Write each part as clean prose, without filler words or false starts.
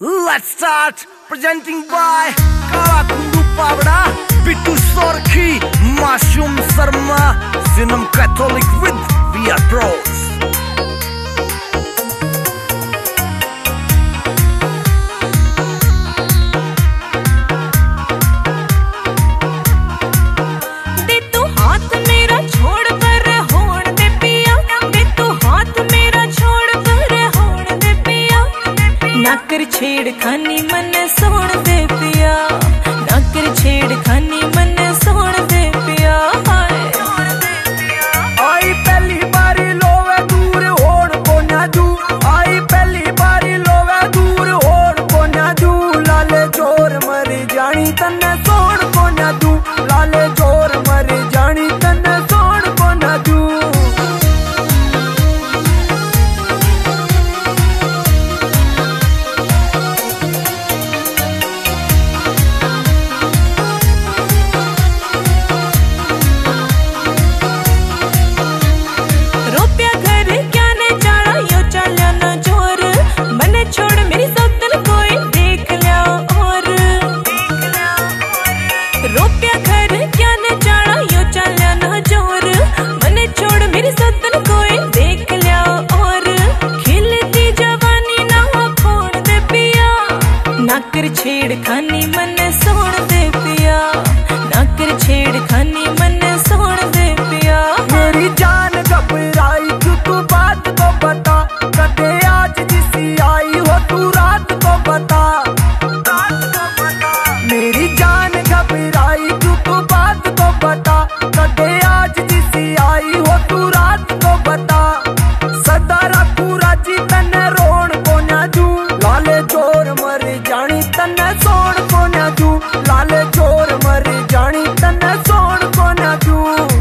Let's start presenting by Kala Kundu Pavda, Bittu Sorki, Mashum Sarma, Sinam Catholic with VR Pros. नाकर छेड़खानी मन सोण दे पिया, नाकर छेड़खानी मन सोण दे पिया। आई पहली बारी लोवे दूर होड़ को ना दू, आई पहली बारी लोवे दूर होड़ को ना दू, लाले जोर मर जानी तन्ने सोण को ना दू, लाले जोर मर जानी तन्ने सोण को ना दू। नाकर छेड़खानी मन सोण दे पिया, नाकर छेड़खानी मन सोण दे पिया। मेरी जान घबराई क्यों तू बात को बता, कदे आज जिसी आई हो तू रात को बता, मेरी जान घबराई क्यों तू बात को बता, कदे आज जिसी आई हो तू रात को बता। सदा रखू राजी तन्ने रोण को ना दू, लाले जोर मर जानी तन्ने सोण को ना दू, लाले जोर मर जानी तन्ने सोण को ना दू।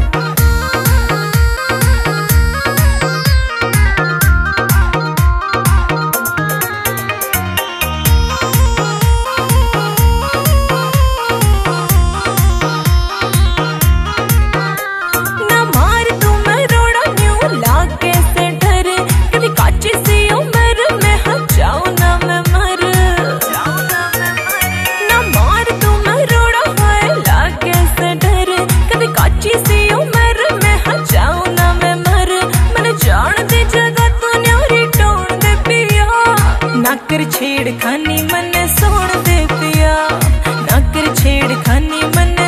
नाकर छेड़खानी मन सोण दे पिया, नाकर छेड़खानी मन